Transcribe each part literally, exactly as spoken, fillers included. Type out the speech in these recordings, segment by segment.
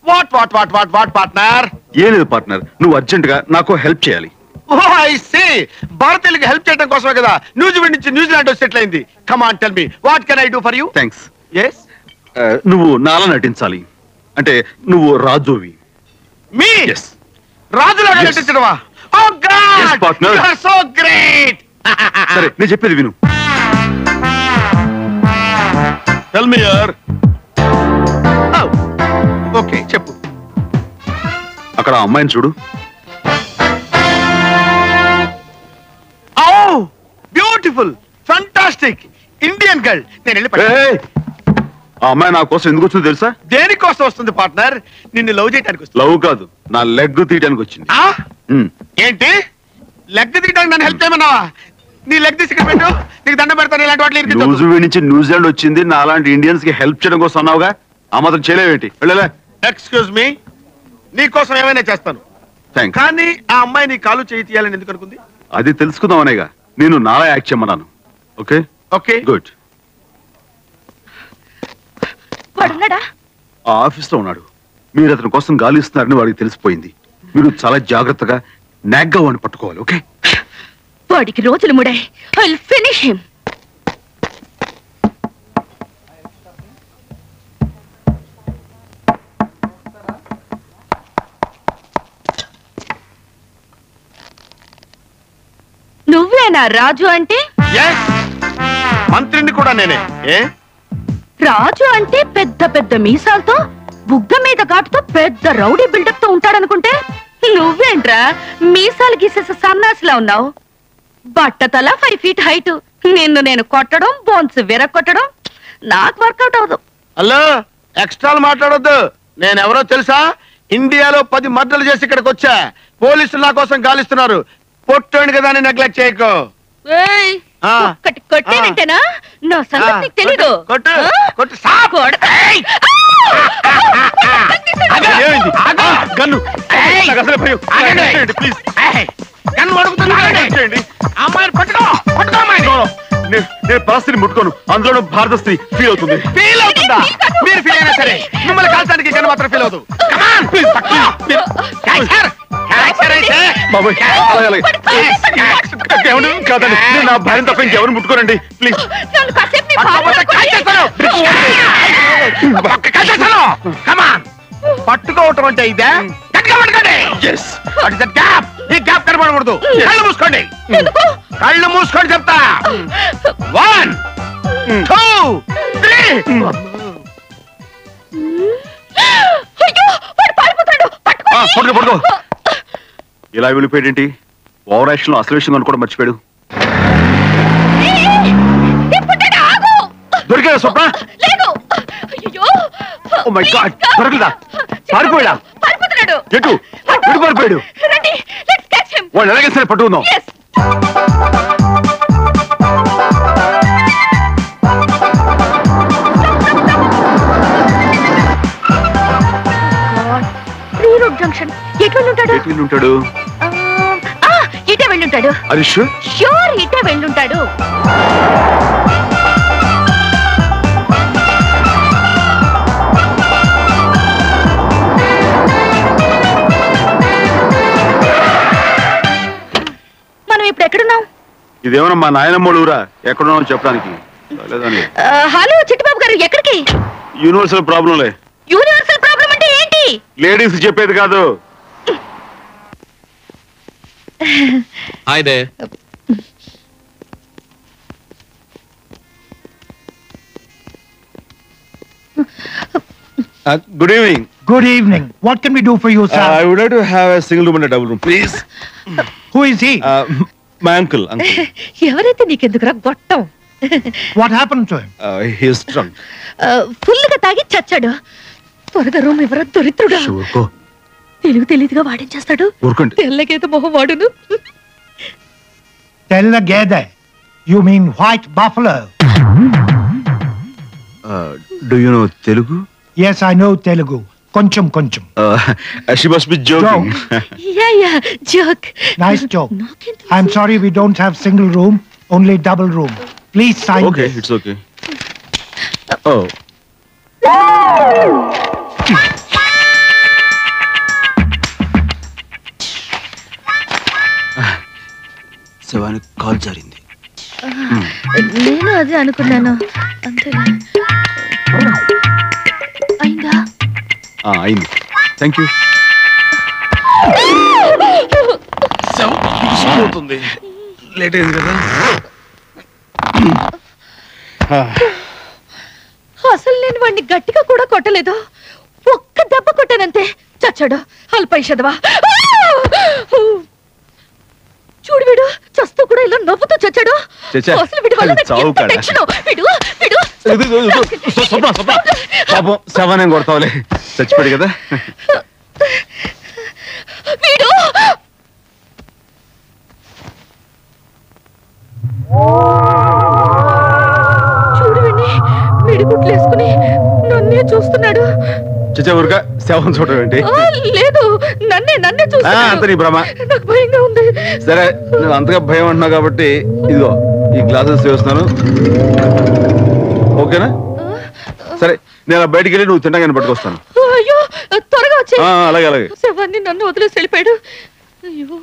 What what what what what partner? ఏం లేదు partner, నువ్వు అర్జెంట్ గా నాకు హెల్ప్ చేయాలి. ఓ ఐ సీ, భారతీయులకి హెల్ప్ చేయడం కోసమే కదా న్యూజిలాండ్ నుంచి న్యూజిలాండ్ వచ్చి సెటిల్ అయింది. Come on tell me, what can I do for you? Thanks. yes నువ్వు నాలా నటించాలి. అంటే నువ్వు రాజువి. మీ yes రాజులాగా నటించడమా? Oh god, yes partner, you are so great. సరే నేను చెప్పేది విను. టెల్ మీ యార్. ఓకే చెప్పు. అక్కడ ఆ అమ్మాయిని చూడు. Oh beautiful, fantastic Indian girl. నేను వెళ్ళి పట్టు. ఏయ్, ఆ అమ్మాయి నా కోసం ఎందుకు వచ్చిందో తెలుసా? దేనికోసం వస్తుంది పార్ట్నర్? నిన్ను లవ్ చేయడానికి వస్తుంది. లవ్ కాదు, నా లెగ్ తీయడానికి వచ్చింది. ఆ? ఏంటి లెగ్ తీయడానికి నన్ను హెల్ప్ చేయమన్నావా? నీ లెగ్ తీసి ఇక్కడ పెట్టు, నీకు దండం పెడతాను. ఇలాంటి వాటిని ఇరికించొద్దు. న్యూజిలాండ్ నుంచి న్యూజిలాండ్ వచ్చింది నా అలాంటి ఇండియన్స్ కి హెల్ప్ చేయడం కోసం అన్నావుగా, ఆ మాత్రం చేయలేవేంటి? వెళ్ళలే. ఎక్స్క్యూజ్ మీ, నీ కోసం ఏమైనా చేస్తాను. థ్యాంక్స్. కానీ ఆ అమ్మాయి నీ కాలు చేయి తీయాలని ఎందుకు అనుకుంది? అది తెలుసుకుందాం అనేగా నేను నాలా యాక్ట్ చేయమన్నాను. Okay okay good. వాడున్నాడా? ఆ ఆఫీస్ లో ఉన్నాడు. మీరు అతని కోసం గాలిస్తున్నారని వాడికి తెలిసిపోయింది. మీరు చాలా జాగ్రత్తగా నాగ్గా వాడిని పట్టుకోవాలి. ఓకే? వాడికి రోజులు ముడాయి. I will finish him. నువ్వేనా రాజు అంటే? మంత్రిని కూడా నేనే. ఏ రాజు అంటే పెద్ద పెద్ద మీసాలతో, బుగ్గ మీద ఘాటుతో పెద్ద రౌడీ బిల్డప్ తో ఉంటాడనుకుంటే నువ్వేంట్రా మీసాలు గీసేసే సన్నాసిలా ఉన్నావు. బట్టతల ఫైవ్ ఫీట్ హైట్. నిన్ను నేను కొట్టడం, బోన్స్ విరగొట్టడం నాకు వర్కౌట్ అవదు. హలో, ఎక్స్ట్రాలు మాట్లాడొద్దు. నేనెవరో తెలుసా? ఇండియాలో పది మర్డర్లు చేసి ఇక్కడికి వచ్చా. పోలీసులు నా కోసం గాలిస్తున్నారు. పొట్టండి కదా అని నెగ్లెక్ట్ చేయకు. కొట్టేనంటేనా? నా సంగతి నీకు తెలీదు. కొట్టు కొట్టు సాపు. Gun please. గన్ను అడుగుతుంది. అమ్మాయిని పట్టుకో పట్టుకో అమ్మాయిని. నేను పరిస్థితిని ముట్టుకోను, అందులో భారత స్త్రీ ఫీల్ అవుతుంది. ఫీల్ అవుతుందా? మీరు ఫీల్ అయినా సరే మిమ్మల్ని కాల్చడానికి గన్ను మాత్రం ఫీల్ అవుతుంది. కాదండి, నేను నా భార్యను తప్ప ఇంకెవరు ముట్టుకోనండి ప్లీజ్. పట్టుకోవటం అంటే ఇదే. ఈ గ్యాప్ కనబడకూడదు. కళ్ళు మూసుకోండి, కళ్ళు మూసుకోండి చెప్తా. One two three. పట్టుకో పట్టుకో. ఇలా వెళ్ళిపోయాడేంటి? ఓవర్ యాక్షన్ లో అసలు విషయం అనుకోవడం మర్చిపోయాడు. దొరికాడా స్వప్న? ఓ మై గాడ్, దొరకలేదా? పారిపోయాడా? ఎటు ఎటు పారిపోయాడు? వాళ్ళు ఎలాగే సరే పట్టుకుందాం. ఎటు వెళ్ళుంటాడు? ఇటే వెళ్ళుంటాడు. ష్యూర్ ఇటే వెళ్ళుంటాడు. మనం ఇప్పుడు ఎక్కడున్నాం? ఇదేమన్నా మా నాయనమ్మోడు ఊరా? ఎక్కడున్నావు చెప్పడానికి. హలో చిట్టిబాబు గారు, ఎక్కడికి? యూనివర్సల్ ప్రాబ్లంలే. యూనివర్సల్ ప్రాబ్లం అంటే ఏంటి? లేడీస్ చెప్పేది కాదు. Hi there. Uh, good evening. Good evening. What can we do for you, sir? Uh, I would like to have a single room and a double room, please. Who is he? Uh, my uncle. Uncle. ఎవరైతే నీకెందుకురా గొట్టం? What happened to him? Uh, he is drunk. Full గా తాగి చచ్చాడు. త్వరగా room ఎవరో దొరిత్రుడా. తెలుగు తెలియదుగా వాడేం చేస్తాడు? తెల్లగేత మొహం వాడును. Tell Gede. You mean white buffalo? Uh, do you know Telugu? Yes, I know Telugu. Koncham koncham. Uh, she must be joking. Yeah, yeah, joke. Nice joke. I'm sorry we don't have single room, only double room. Please sign. Okay, this. it's okay. Oh. అదే అనుకున్నాను. అంతేనా? అయిందా? అయింది. Thank you. అవుతుంది, late అయింది కదా. అసలు నేను వాడిని గట్టిగా కూడా కొట్టలేదు, ఒక్క దెబ్బ కొట్టానంతే. చచ్చాడు అల్పైషదవా. చూడు వీడు చస్తూ కూడా ఇలా నవ్వుతూ చచ్చాడు. అసలు వీడి వల్ల నాకు ఎంత టెన్షన్. వీడు వీడు పాపం శవాన్ని కొడతావులే, చచ్చిపోయాడు కదా. వీడు చూడు వీడిని మిడిగుట్లు వేసుకుని నన్నే చూస్తున్నాడు. చచ్చా ఊరుగా శవం చూడటం ఏంటి? లేదు, నన్నే నన్నే అంత చూస్తున్నాడు. నీ భ్రమ. నాకు భయంగా ఉంది. సరే, నువ్వు అంతగా భయం అంటున్నావు కాబట్టి ఇదిగో ఈ గ్లాసెస్ వేస్తున్నాను, ఓకేనా? సరే, నేను బయటికి వెళ్ళి నువ్వు తినగానే పట్టుకొస్తాను. అయ్యో త్వరగా వచ్చే. అలాగే అలాగే. శవాన్ని నన్ను వదిలేసి వెళ్ళిపోయాడు. అయ్యో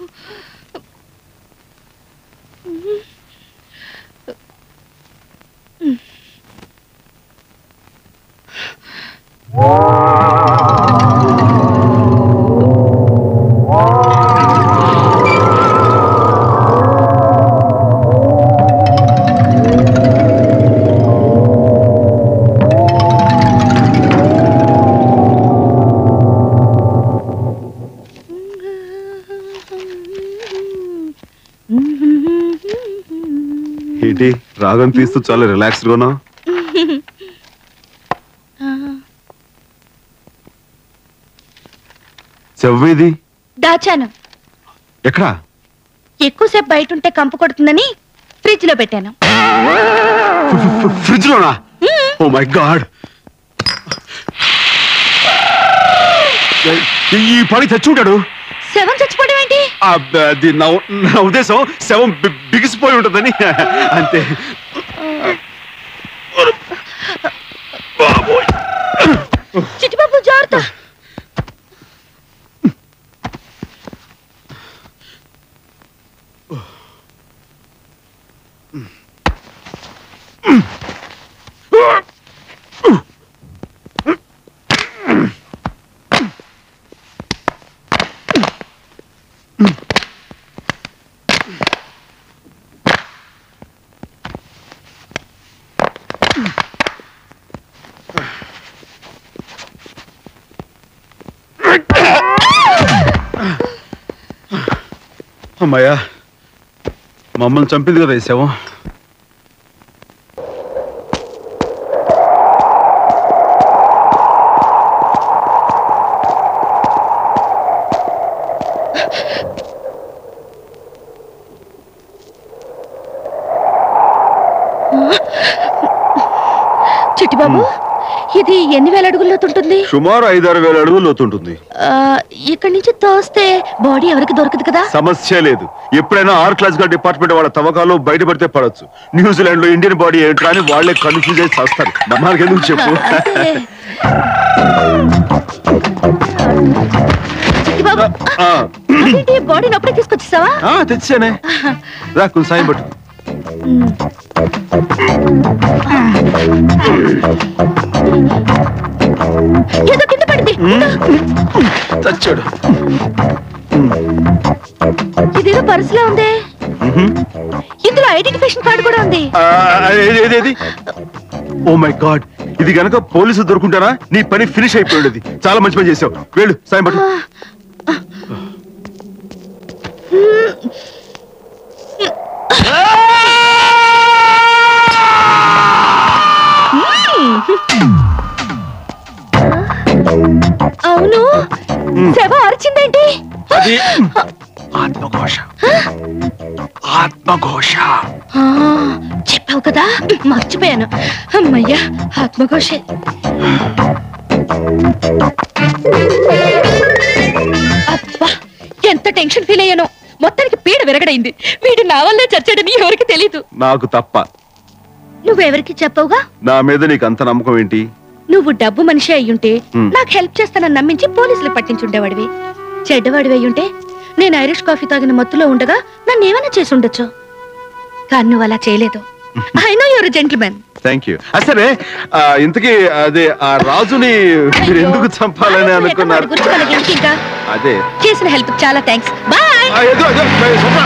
ఏంటి రాగం తీస్తూ చాలా రిలాక్స్ గా ఉన్నావు? చెవ్వేది దాచాను. ఎక్కడా? ఎక్కువసేపు బయట ఉంటే కంపు కొడుతుందని ఫ్రిడ్జ్ లో పెట్టాను. ఫ్రిడ్జ్ లోనా? ఓ మై గాడ్, ఈ పని తెచ్చి ఉంటాడు. శవం చచ్చిపోవడం ఏంటి? అది నా ఉద్దేశం శవం బిగిసిపోయి ఉంటుందని అంతే. చిట్టిబాబు జాగ్రత్త. అమ్మాయ్యా, మమ్మల్ని చంపింది కదా ఈ శవం. చిట్టిబాబు, ఇది ఎన్ని వేల అడుగుల లోతుంటుంది? సుమారు ఐదారు వేల అడుగులు లోతుంటుంది. ఇక్కడి నుంచి తోస్తే బాడీ ఎవరికి దొరకదు కదా? సమస్య లేదు. ఎప్పుడైనా ఆర్ క్లాస్ గా డిపార్ట్మెంట్ వాళ్ళ తవ్వకాలు బయటపడితే పడవచ్చు. న్యూజిలాండ్ లో ఇండియన్ బాడీ ఏంట్రా అని వాళ్ళే కన్ఫ్యూజ్ చేసి చేస్తారు. మనకి ఎందుకు చెప్పు. బాడీని అప్పుడే తీసుకొచ్చేసావా? తెచ్చానే, రా కొంచెం సాయం పట్టు. ఏదో కింద పడింది. చచ్చాడు. ఇదేదో పర్సులో ఉంది. ఇందులో ఐడెంటిఫికేషన్ కార్డు కూడా ఉంది. ఓ మై గాడ్, ఇది గనక పోలీసులు దొరుకుంటారా నీ పని ఫినిష్ అయిపోయింది. చాలా మంచి పని చేసావు. వెళ్ళు, సాయం పట్టు. అవును, శవ అరిచిందేంటి? అది ఆత్మఘోష. ఆత్మఘోష చెప్పావు కదా, మర్చిపోయాను. అమ్మయ్యా, ఆత్మఘోషే. అబ్బా, ఎంత టెన్షన్ ఫీల్ అయ్యానో. మొత్తానికి పీడ విరగడైంది. వీడు నా వల్లే చచ్చాడని ఎవరికి తెలీదు. నాకు తప్ప. నువ్వెవరికి చెప్పవుగా? నా మీద నీకు అంత నమ్మకం ఏంటి? నువ్వు డబ్బు మనిషి అయ్యుంటే నాకు హెల్ప్ చేస్తానని నమ్మించి పోలీసులు పట్టించుండేవాడివి. చెడ్డవాడివి అయ్యుంటే నేను ఐరిష్ కాఫీ తాగిన మత్తులో ఉండగా నన్ను ఏమైనా చేసి ఉండొచ్చు. కానీ నువ్వు అలా చేయలేదు. I know your gentlemen. Thank you. సరే ఆ, ఇంతకీ అదే ఆ రాజుని మీరు ఎందుకు చంపాలని అనుకున్నారు? ఇంకా అదే చేసిన హెల్ప్ చాలా థ్యాంక్స్. బాయ్. ఆ, ఏదో, ఏదో, ఏ, స్వప్న.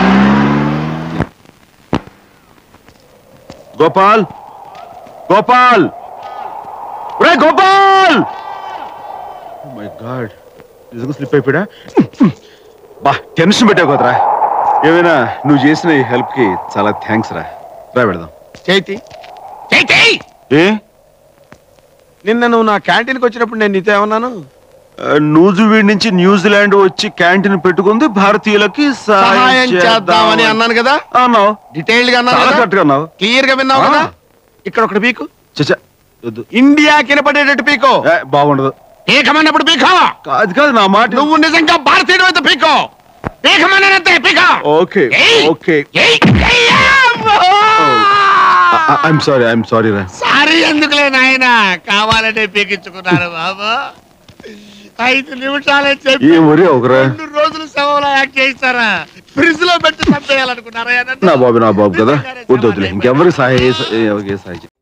గోపాల్ గోపాల్ రే గోపాల్ మై గాడ్ నిజంగా స్లిప్ అయిపోయా. బా టెన్షన్ పెట్టావు కదరా. ఏమైనా నువ్వు చేసిన ఈ హెల్ప్ కి చాలా థ్యాంక్స్ రా. రా పెడదాం. చైతి చైతి ఏ నిన్న నువ్వు నా క్యాంటీన్కి వచ్చినప్పుడు నేను నీతో ఏమన్నాను? నూజివీడ్ నుంచి న్యూజిలాండ్ వచ్చి క్యాంటీన్ పెట్టుకుంది భారతీయులకి సహాయం చేద్దామని అన్నాను కదా. అన్నావు. డీటెయిల్డ్ గా చాలా అన్నాను. కరెక్ట్గా అన్నావు. క్లియర్ గా విన్నావు ఆ. కదా. ఇక్కడ ఒకటి పీకు. చచ్చా వద్దు. ఇండియా కినపడేటట్టు పీకో. ఏ, బాగుండదు. పీకమన్నప్పుడు పీకో. కాదు కాదు నా మాట. నువ్వు నిజంగా భారతీయుడు అయితే పీకో. పీకమన్నంతే పీకో. ఓకే ఏయ్. ఓకే ఏయ్. ఏయ్. ఐఎమ్ సారీ ఐఎమ్ సారీ రా. సారీ ఎందుకులే నాయన, కావాలంటే పీకించుకున్నాను బాబా. ఐదు నిమిషాలే చెప్పి ఏం ఒరే ఒకరా. రెండు రోజులు శవంలో యాక్ట్ చేయిస్తారా? ఫ్రిడ్జ్ లో పెట్టి చంపేయాలనుకున్నారా? నా బాబు నా బాబు కదా. వద్దు వద్దులే ఇంకెవరికి సహాయ ఎవరికి సహాయం